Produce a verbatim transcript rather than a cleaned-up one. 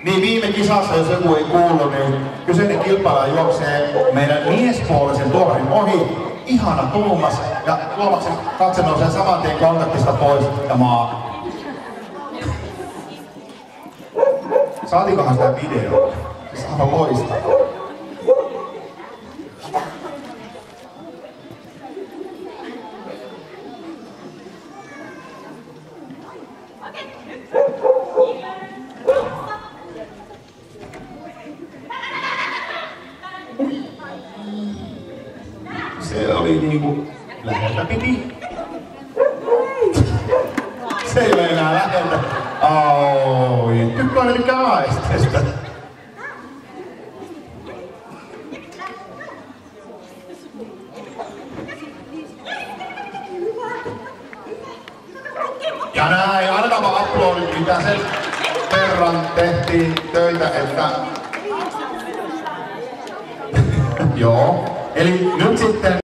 Niin viime kisassa, jos joku ei kuullut, niin kyseinen kilpailija juoksee meidän miespuolisen tuomarin ohi. Ihana Tuomas. Ja Tuomaksen katse nousee saman tien kontaktista pois ja maa. Saatiinkohan sitä videoa? Se on aivan loistavaa. Se oli niinku läheltä piti. Se ei ole enää läheltä. Oi, tykkään mikä aisteesta. Ja näin, annetaan vaan aplodit, mitä sen verran tehtiin töitä, että... Joo, eli nyt sitten...